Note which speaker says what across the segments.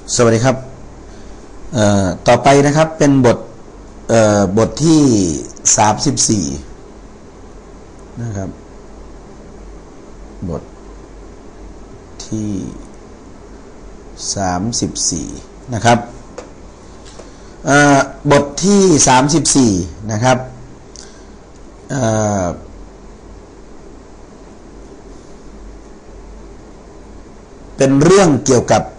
Speaker 1: สวัสดีครับต่อไปนะครับเป็นบทที่34นะครับบทที่34นะครับบทที่34นะครับเป็นเรื่องเกี่ยวกับ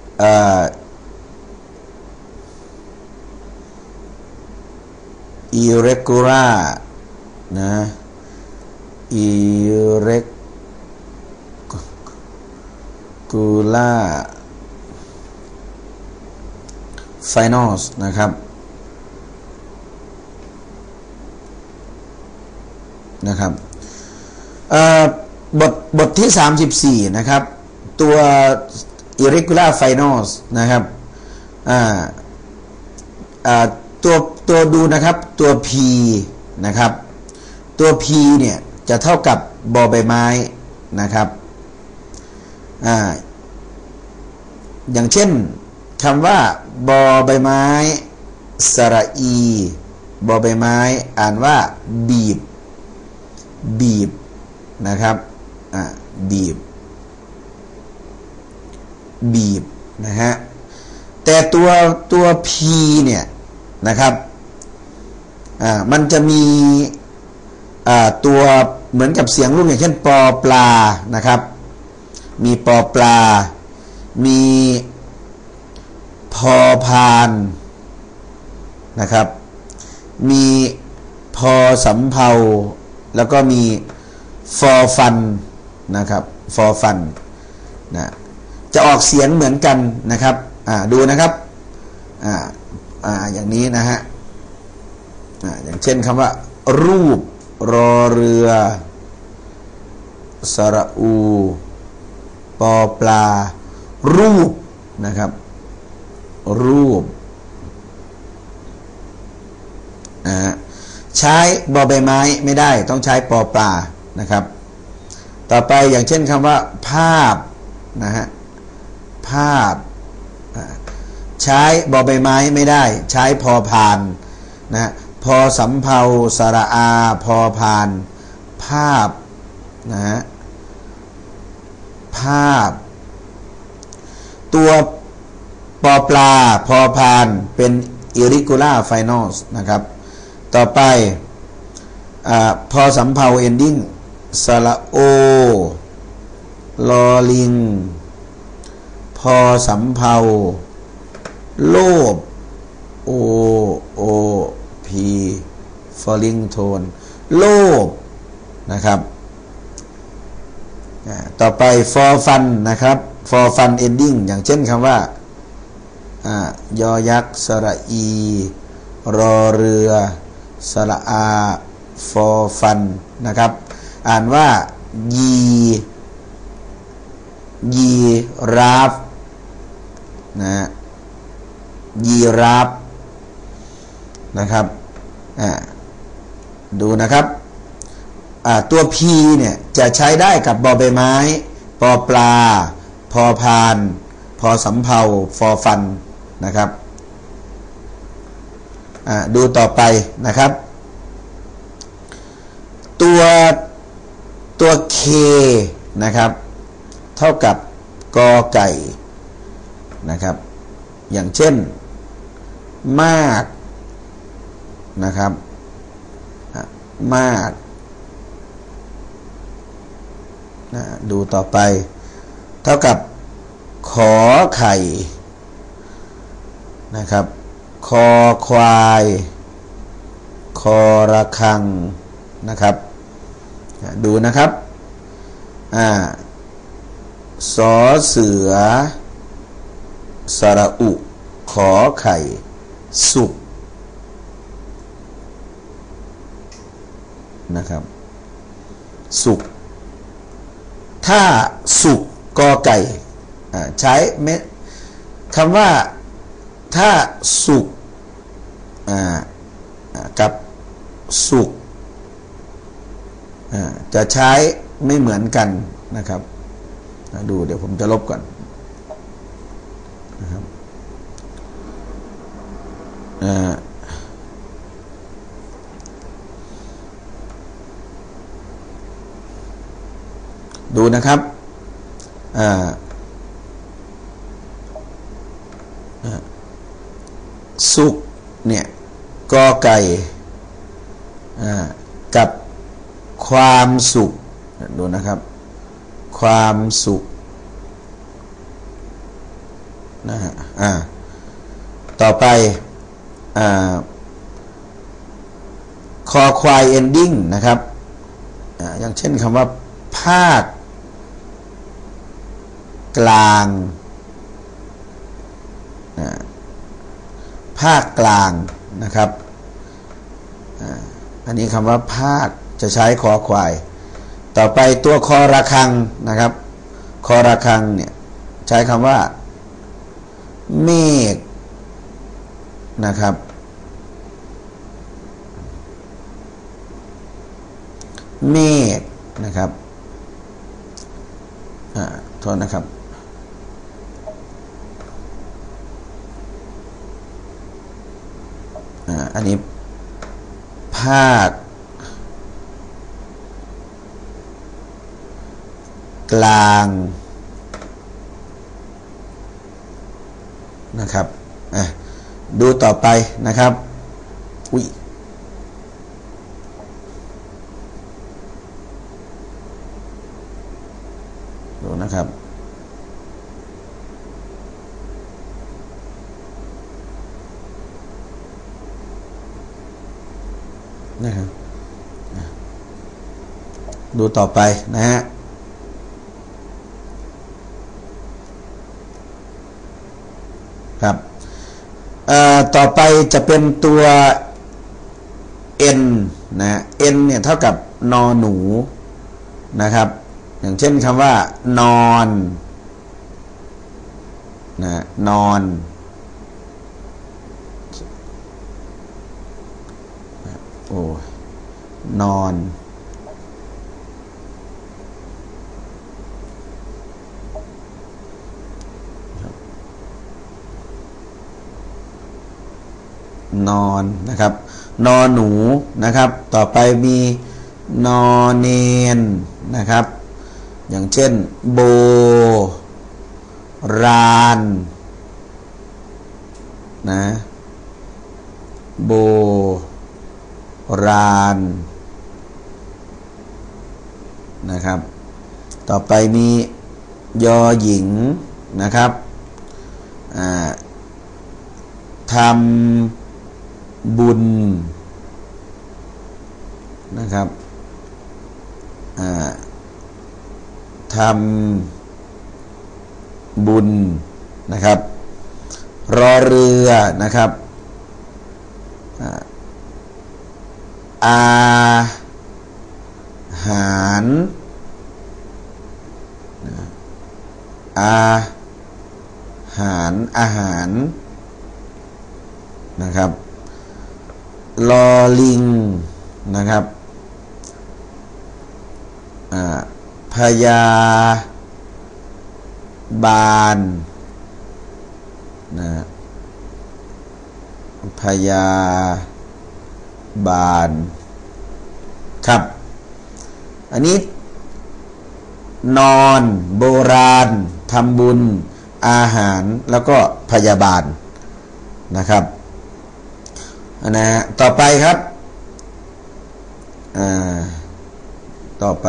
Speaker 1: irregular นะ irregular finals นะครับบทที่34นะครับตัว irregular finals นะครับตัวดูนะครับตัว P นะครับตัว P เนี่ยจะเท่ากับบอใบไม้นะครับอย่างเช่นคำว่าบอใบไม้สระอีบอใบไม้อ่านว่าบีบนะครับบีบนะฮะแต่ตัว P เนี่ยนะครับมันจะมีตัวเหมือนกับเสียงรูปอย่างเช่นปอปลานะครับมีปอปลามีพอพานนะครับมีพอสำเภาแล้วก็มีฟอฟันนะครับฟอฟันนะจะออกเสียงเหมือนกันนะครับดูนะครับอย่างนี้นะฮะอย่างเช่นคำว่ารูปรอเรือสระอูปอปลารูปนะครับรูปใช้บอใบไม้ไม่ได้ต้องใช้ปอปลานะครับต่อไปอย่างเช่นคำว่าภาพนะฮะภาพใช้บอใบไม้ไม่ได้ใช้พอพานนะพอสำเภาสระอาพอพานภาพนะฮะภาพตัวปอปลาพอพานเป็น irregular finals นะครับต่อไปพอสำเภา ending สระโอลอลิงพอสำเภาโลภโอพีfalling tone โลภนะครับต่อไป for fun นะครับ for fun ending อย่างเช่นคำว่ายอยักษ์สระอีรอเรือสระอา for fun นะครับอ่านว่ายีราฟนะยีราฟนะครับดูนะครับตัว P เนี่ยจะใช้ได้กับบอใบไม้ปอปลาพอพานพอสำเภาฟอฟันนะครับดูต่อไปนะครับตัว K นะครับเท่ากับกอไก่นะครับอย่างเช่นมากนะครับมากดูต่อไปเท่ากับขอไข่นะครับคอควายคอระฆังนะครับดูนะครับสอเสือสระอุขอไข่สุกนะครับสุกถ้าสุกกอไก่ใช้คำว่าถ้าสุกกับสุกจะใช้ไม่เหมือนกันนะครับดูเดี๋ยวผมจะลบก่อนนะครับดูนะครับสุขเนี่ยกอไก่กับความสุขดูนะครับความสุขนะฮะต่อไปคอควาย ending นะครับอย่างเช่นคำว่าภาคกลางภาคกลางนะครับอันนี้คำว่าภาคจะใช้คอควายต่อไปตัวคอระฆังนะครับคอระฆังเนี่ยใช้คำว่าเมฆนะครับเมฆนะครับโทษนะครับอันนี้ภาคกลางนะครับดูต่อไปนะครับดูนะครับดูต่อไปนะฮะครับต่อไปจะเป็นตัว n นะ n เนี่ยเท่ากับนอหนูนะครับอย่างเช่นคำว่านอนนะนอนโอ้นอนนอนนะครับนอหนูนะครับต่อไปมีนอเนนนะครับอย่างเช่นโบราณนะโบราณนะครับต่อไปมียอหญิงนะครับทำบุญนะครับทำบุญนะครับรอเรือนะครับอาหารอาหารนะครับลอลิงนะครับพยาบาลนะพยาบาลครับอันนี้นอนโบราณทำบุญอาหารแล้วก็พยาบาลนะครับนะฮะต่อไปครับต่อไป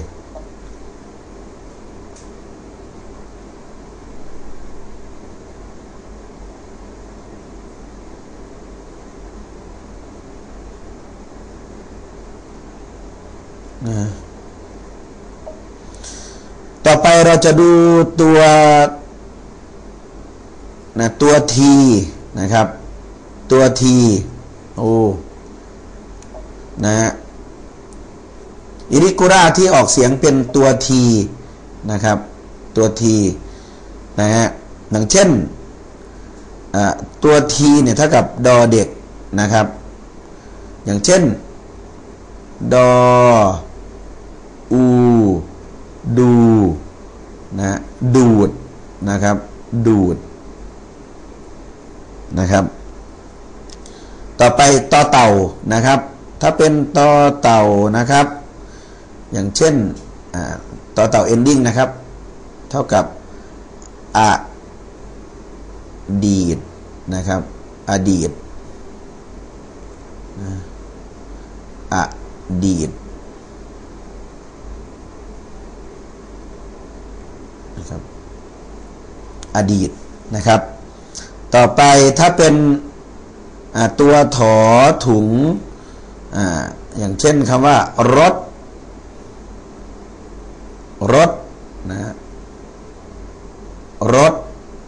Speaker 1: ต่อไปเราจะดูตัวตัวทีนะครับตัวทีนะฮะอิริกุระที่ออกเสียงเป็นตัวทีนะครับตัวทีนะฮะอย่างเช่นตัวทีเนี่ยเท่ากับดอเด็กนะครับอย่างเช่นดออูดูนะดูดนะครับดูดนะครับต่อไปต่อเต่านะครับถ้าเป็นต่อเต่านะครับอย่างเช่นต่อเต่า ending นะครับเท่ากับอดีตนะครับอดีตอดีตนะครับอดีตนะครับต่อไปถ้าเป็นตัวถอถุงอย่างเช่นคำว่ารถนะรถ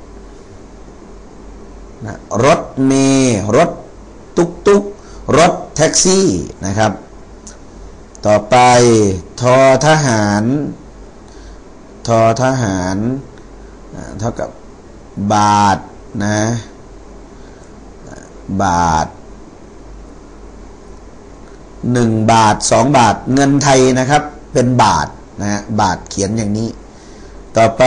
Speaker 1: นะรถเมล์รถตุ๊กรถแท็กซี่นะครับต่อไปทอทหารเท่ากับบาทนะบาท1 บาท2 บาทเงินไทยนะครับเป็นบาทนะบาทเขียนอย่างนี้ต่อไป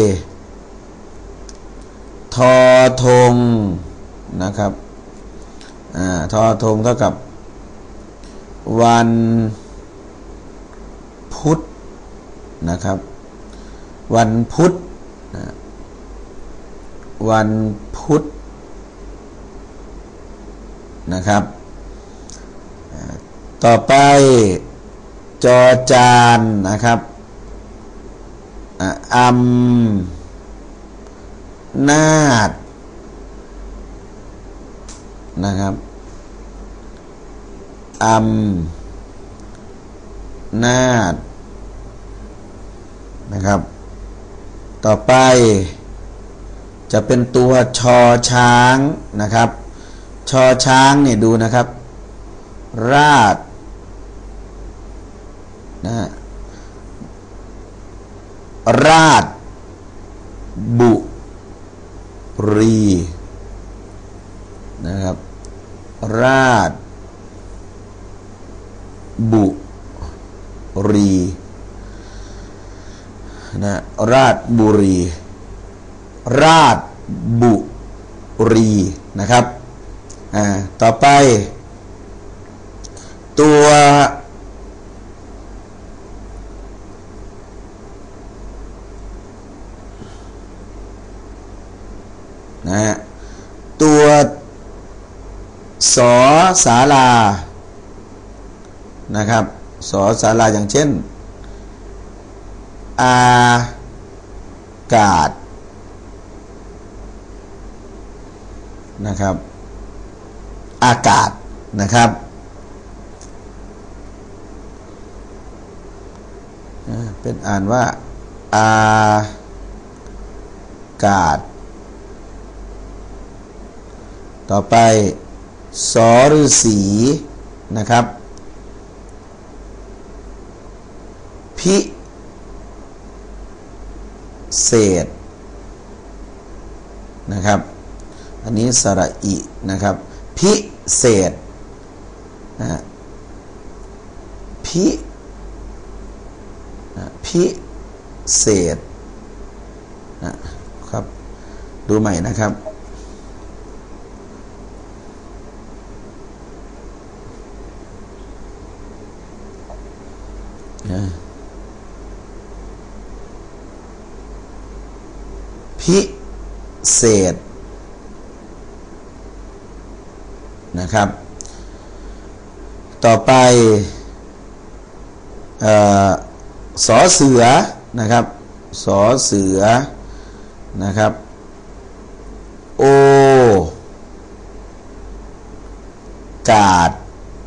Speaker 1: ทอธงนะครับทอธงเท่ากับวันพุธนะครับวันพุธวันพุธนะครับต่อไปจอจานนะครับนาจนะครับนาจนะครับต่อไปจะเป็นตัวชอช้างนะครับชอช้างเนี่ยดูนะครับราชนะราชบุรีนะครับราชบุรีนะราชบุรีราชบุรีนะครับต่อไปตัวนะฮะตัวสอศาลานะครับสอศาลาอย่างเช่นอากาศนะครับอากาศนะครับเป็นอ่านว่าอากาศต่อไปสอฤาษีนะครับพิเศษนะครับอันนี้สระอินะครับพิเศษพิเศษนะครับดูใหม่นะครับพิเศษนะครับต่อไปสอเสือนะครับสอเสือนะครับโอกาศ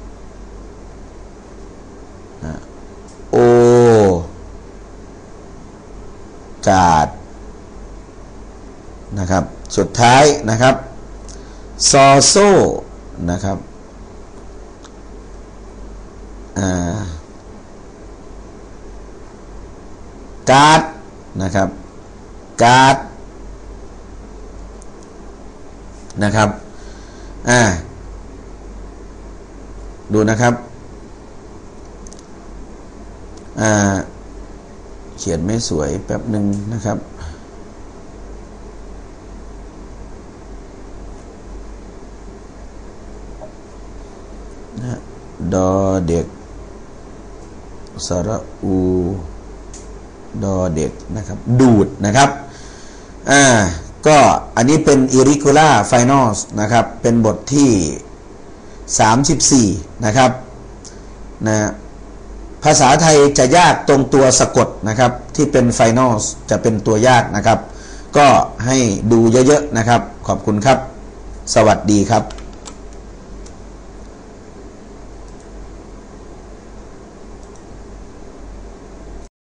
Speaker 1: โอกาศนะครับสุดท้ายนะครับซอโซ่นะครับการ์ดนะครับการ์ดนะครับดูนะครับเขียนไม่สวยแป๊บหนึ่งนะครับนะดอเด็กสระอูดอเด็กนะครับดูดนะครับก็อันนี้เป็น irregular finals นะครับเป็นบทที่34นะครับนะภาษาไทยจะยากตรงตัวสะกดนะครับที่เป็น finals จะเป็นตัวยากนะครับก็ให้ดูเยอะๆนะครับขอบคุณครับสวัสดีครับ